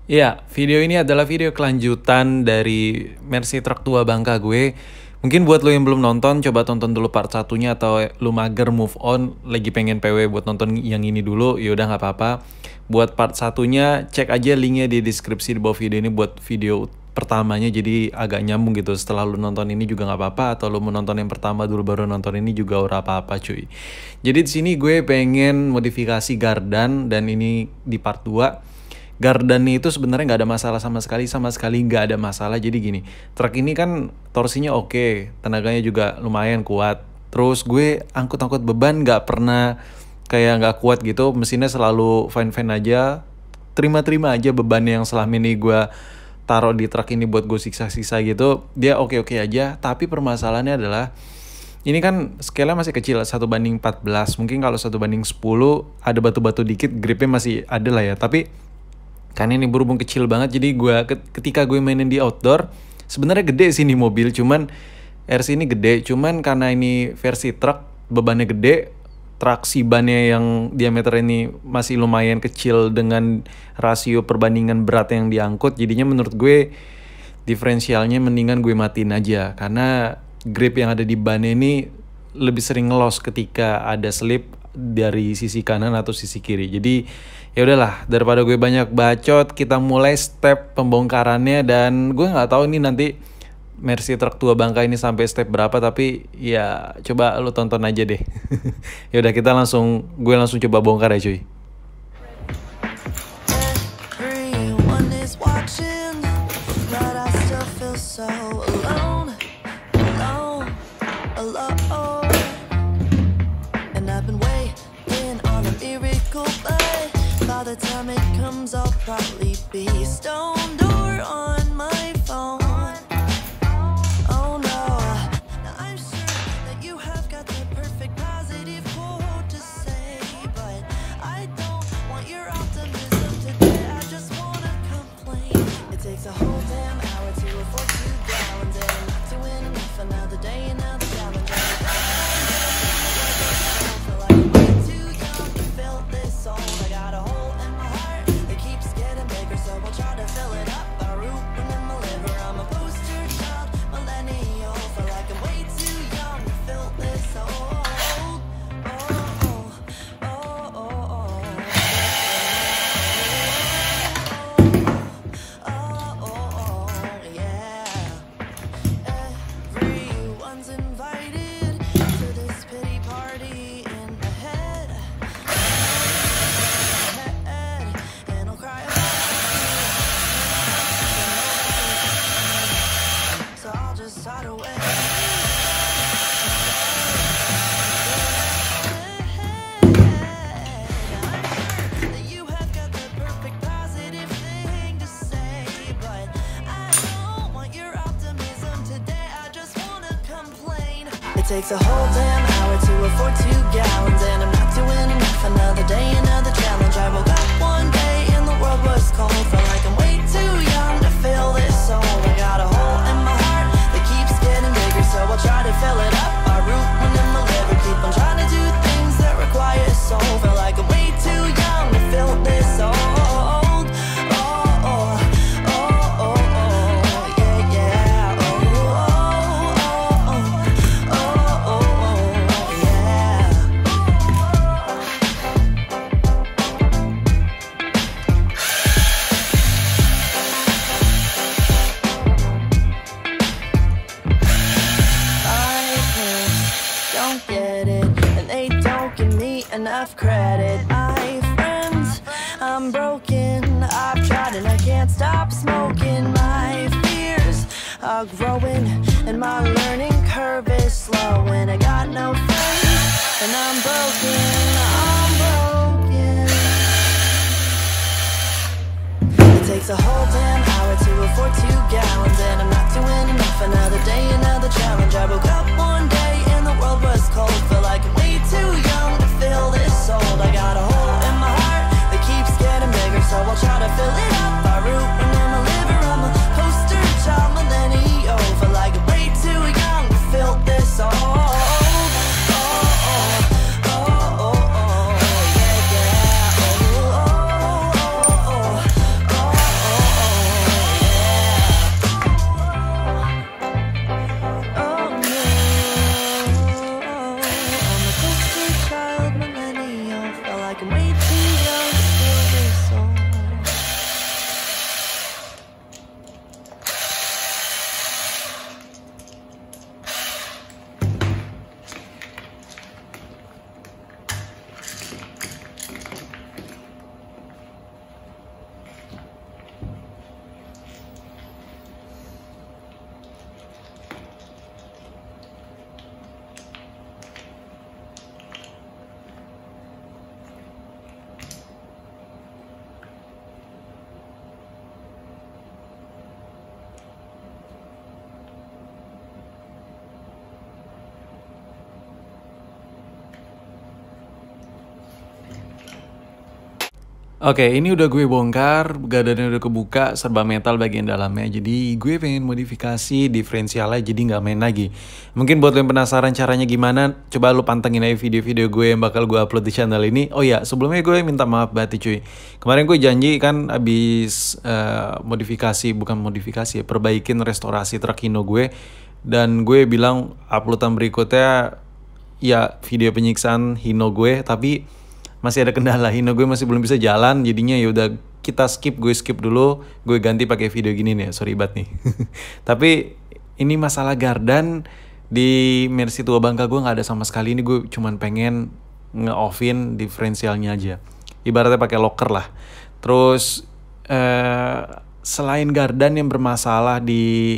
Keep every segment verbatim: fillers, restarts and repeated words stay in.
Iya, video ini adalah video kelanjutan dari Mercy Truck tua Bangka gue. Mungkin buat lo yang belum nonton, coba tonton dulu part satunya, atau lo mager move on, lagi pengen P W buat nonton yang ini dulu, yaudah nggak apa-apa. Buat part satunya, cek aja linknya di deskripsi di bawah video ini buat video pertamanya, jadi agak nyambung gitu. Setelah lo nonton ini juga nggak apa-apa, atau lo mau nonton yang pertama dulu baru nonton ini juga ora apa-apa cuy. Jadi di sini gue pengen modifikasi Gardan, dan ini di part dua. Gardan itu sebenarnya nggak ada masalah sama sekali, sama sekali nggak ada masalah. Jadi gini, truk ini kan torsinya oke, tenaganya juga lumayan kuat. Terus gue angkut-angkut beban nggak pernah kayak nggak kuat gitu, mesinnya selalu fine-fine aja, terima-terima aja beban yang selama ini gue taruh di truk ini buat gue siksa-siksa gitu, dia oke-oke aja. Tapi permasalahannya adalah ini kan scale-nya masih kecil, satu banding empat belas. Mungkin kalau satu banding sepuluh ada batu-batu dikit, gripnya masih ada lah ya. Tapi kan ini berhubung kecil banget, jadi gue ketika gue mainin di outdoor sebenarnya gede sih ini mobil, cuman R C ini gede, cuman karena ini versi truk bebannya gede, traksi bannya yang diameter ini masih lumayan kecil dengan rasio perbandingan berat yang diangkut, jadinya menurut gue diferensialnya mendingan gue matiin aja, karena grip yang ada di bannya ini lebih sering ngelos ketika ada slip dari sisi kanan atau sisi kiri. Jadi ya udahlah, daripada gue banyak bacot, kita mulai step pembongkarannya. Dan gue nggak tahu ini nanti Mercy Truck tua Bangka ini sampai step berapa, tapi ya coba lu tonton aja deh. Ya udah, kita langsung gue langsung coba bongkar ya cuy. Everyone is watching, but I still feel so alone, alone, alone. And I've been waiting on a miracle, but by the time it comes, I'll probably be stoned or on my phone. Oh no, now I'm sure that you have got the perfect positive quote to say, but I don't want your optimism today. I just wanna complain. It takes a whole damn hour to afford two gallons, and I'm not doing enough another day, another challenge. I feel like I'm way too young to fill this hole. I got a hole in my heart that keeps getting bigger, so I'll try to fill it up by rooting in my liver. I'm a poster child, millennial. Feel like I'm way too young to fill this hole. Oh, oh, oh, oh, oh. Oh, oh, oh, yeah. Everyone's invited to this pity party in my head, head, and I'll cry about it, so I'll just hide away. That you have got the perfect positive thing to say, but I don't want your optimism today. I just wanna complain. It takes a whole damn hour to afford two gallons, and I'm not doing enough. Another day, another challenge. I woke up one day and the world was cold. Felt like I'm way too young to fill this hole. I got a hole in my heart that keeps getting bigger, so I'll try to fill it up by rooting in my liver. Keep on trying to do things that require soul. Feel like I'm way too young to fill this hole. Oh, oh, oh, oh, oh, yeah, yeah. Oh, oh, oh, oh, oh, oh, yeah. My parents don't get it, and they don't give me enough credit. My friends, I'm broken. I've tried and I can't stop smoking. My fears are growing, and my learning curve is slow. And I got no friends, and I'm broken. I'm broken. It takes a whole damn hour to afford two gallons, and I'm not doing enough. Another day, another challenge. I woke up one day and the world was cold. Feel like I'm way too young to fill this hole. I got a hole in my heart that keeps getting bigger, so I'll try to fill it up by rooting in my liver. I'm a poster child, millennial. Feel like I'm way too young to fill this hole. Oh, oh, oh, oh, oh, yeah, yeah. Oh, oh, oh, oh, oh, oh. Oke, ini udah gue bongkar, gardannya udah kebuka, serba metal bagian dalamnya. Jadi gue pengen modifikasi diferensialnya jadi nggak main lagi. Mungkin buat lo yang penasaran caranya gimana, coba lo pantengin aja video-video gue yang bakal gue upload di channel ini. Oh ya, sebelumnya gue minta maaf banget cuy. Kemarin gue janji kan abis uh, modifikasi, bukan modifikasi ya, perbaikin restorasi truk Hino gue. Dan gue bilang uploadan berikutnya ya video penyiksaan Hino gue, tapi masih ada kendala, Hino gue masih belum bisa jalan, jadinya ya udah kita skip, gue skip dulu, gue ganti pakai video gini nih, sorry banget nih. Tapi ini masalah gardan di Mercy tua Bangka gue nggak ada sama sekali, ini gue cuman pengen nge-offin diferensialnya aja, ibaratnya pakai locker lah. Terus eh, selain gardan yang bermasalah di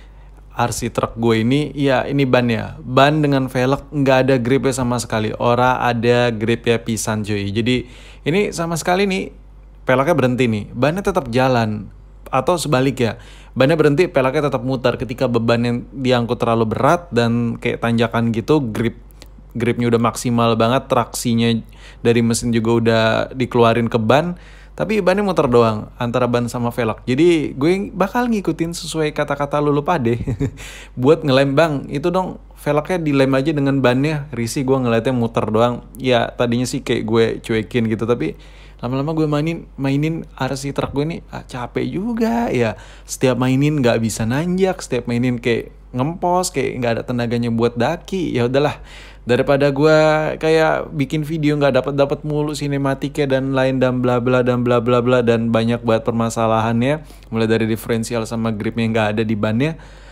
R C truk gue ini, ya ini ban ya, ban dengan velg nggak ada gripnya sama sekali, ora ada gripnya pisan cuy. Jadi ini sama sekali nih peleknya berhenti nih, bannya tetap jalan, atau sebalik ya, bannya berhenti, peleknya tetap mutar. Ketika beban yang diangkut terlalu berat dan kayak tanjakan gitu, grip gripnya udah maksimal banget, traksinya dari mesin juga udah dikeluarin ke ban, tapi bannya muter doang antara ban sama velg. Jadi gue bakal ngikutin sesuai kata-kata lu lupa deh. Buat ngelem bang, itu dong velgnya dilem aja dengan bannya. Risih gue ngeliatnya muter doang. Ya tadinya sih kayak gue cuekin gitu, tapi lama-lama gue mainin mainin R C truk gue nih ah, capek juga ya. Setiap mainin nggak bisa nanjak, setiap mainin kayak ngempos, kayak nggak ada tenaganya buat daki. Ya udahlah, daripada gue kayak bikin video nggak dapat dapat mulu sinematiknya dan lain dan bla bla dan bla bla bla dan banyak banget permasalahannya, mulai dari diferensial sama gripnya nggak ada di bannya.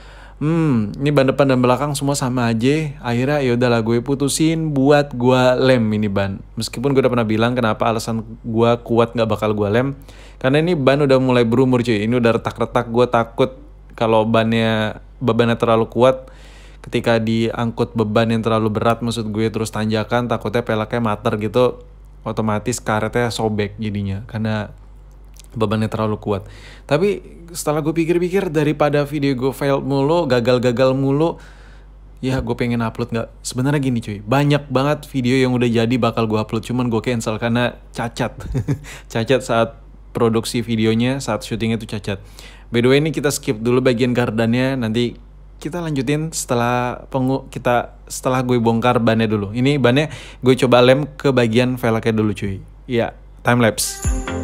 Hmm, ini ban depan dan belakang semua sama aja. Akhirnya ya udahlah gue putusin buat gue lem ini ban. Meskipun gue udah pernah bilang kenapa alasan gue kuat nggak bakal gue lem, karena ini ban udah mulai berumur cuy. Ini udah retak-retak, gue takut kalau bannya bebannya terlalu kuat, ketika diangkut beban yang terlalu berat maksud gue terus tanjakan, takutnya peleknya mater gitu, otomatis karetnya sobek jadinya karena bebannya terlalu kuat. Tapi setelah gue pikir-pikir, daripada video gue fail mulu, gagal-gagal mulu, ya gue pengen upload. Nggak, sebenarnya gini cuy, banyak banget video yang udah jadi bakal gue upload, cuman gue cancel karena cacat. Cacat saat produksi videonya, saat syutingnya tuh cacat. By the way, ini kita skip dulu bagian gardannya, nanti kita lanjutin setelah pengu kita setelah gue bongkar bannya dulu. Ini bannya gue coba lem ke bagian velgnya dulu cuy. Ya, time lapse.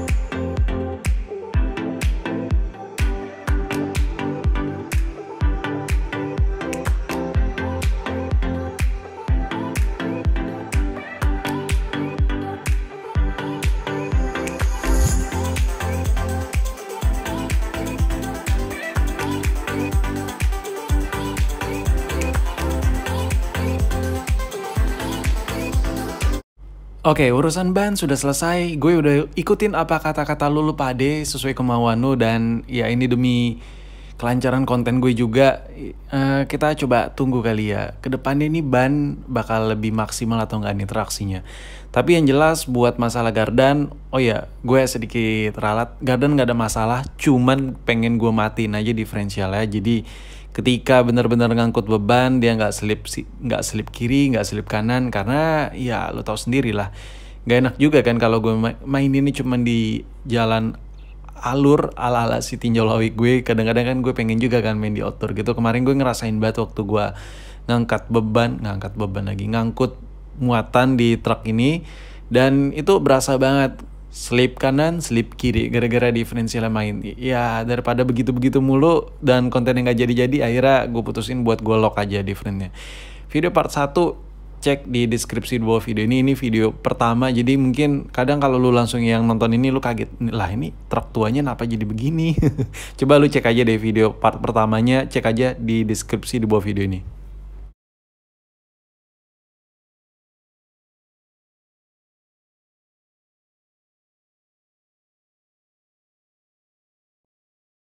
Oke, urusan ban sudah selesai. Gue udah ikutin apa kata-kata lu lu pade sesuai kemauan lu, dan ya ini demi kelancaran konten gue juga. Uh, kita coba tunggu kali ya, kedepannya ini ban bakal lebih maksimal atau enggak nih traksinya. Tapi yang jelas buat masalah gardan, oh ya gue sedikit ralat, gardan nggak ada masalah, cuman pengen gue matiin aja diferensialnya. Jadi ketika benar-benar ngangkut beban, dia nggak selip nggak selip kiri, nggak selip kanan, karena ya lo tahu sendiri lah, nggak enak juga kan kalau gue main ini cuman di jalan alur ala-ala si tinjau lawi gue. Kadang-kadang kan gue pengen juga kan main di outdoor gitu. Kemarin gue ngerasain banget waktu gue ngangkat beban, ngangkat beban lagi, ngangkut muatan di truk ini, dan itu berasa banget slip kanan, slip kiri, gara-gara diferensialnya main. Ya daripada begitu-begitu mulu dan konten yang gak jadi-jadi, akhirnya gue putusin buat gue lock aja diferennya. Video part satu cek di deskripsi di bawah video ini. Ini video pertama, jadi mungkin kadang kalau lu langsung yang nonton ini lu kaget, lah ini truk tuanya kenapa jadi begini. Coba lu cek aja deh video part pertamanya, cek aja di deskripsi di bawah video ini.